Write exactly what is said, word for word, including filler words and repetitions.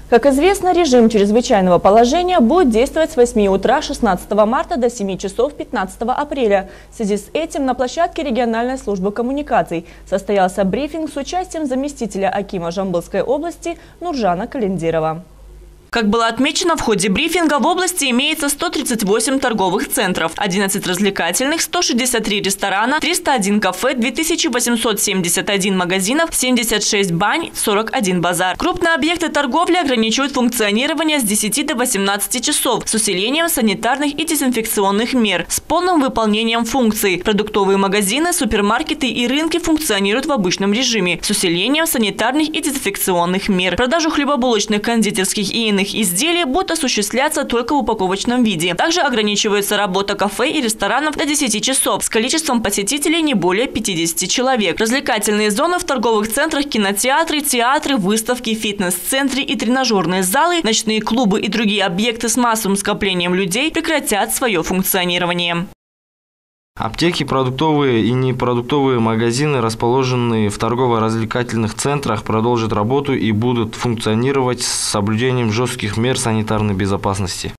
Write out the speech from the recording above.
Как известно, режим чрезвычайного положения будет действовать с восьми утра шестнадцатого марта до семи часов пятнадцатого апреля. В связи с этим на площадке региональной службы коммуникаций состоялся брифинг с участием заместителя акима Жамбылской области Нуржана Календирова. Как было отмечено в ходе брифинга, в области имеется сто тридцать восемь торговых центров, одиннадцать развлекательных, сто шестьдесят три ресторана, триста один кафе, две тысячи восемьсот семьдесят один магазинов, семьдесят шесть бань, сорок один базар. Крупные объекты торговли ограничивают функционирование с десяти до восемнадцати часов с усилением санитарных и дезинфекционных мер, с полным выполнением функций. Продуктовые магазины, супермаркеты и рынки функционируют в обычном режиме с усилением санитарных и дезинфекционных мер. Продажу хлебобулочных, кондитерских и иных изделий будет осуществляться только в упаковочном виде. Также ограничивается работа кафе и ресторанов до десяти часов с количеством посетителей не более пятидесяти человек. Развлекательные зоны в торговых центрах, кинотеатры, театры, выставки, фитнес-центры и тренажерные залы, ночные клубы и другие объекты с массовым скоплением людей прекратят свое функционирование. Аптеки, продуктовые и непродуктовые магазины, расположенные в торгово-развлекательных центрах, продолжат работу и будут функционировать с соблюдением жестких мер санитарной безопасности.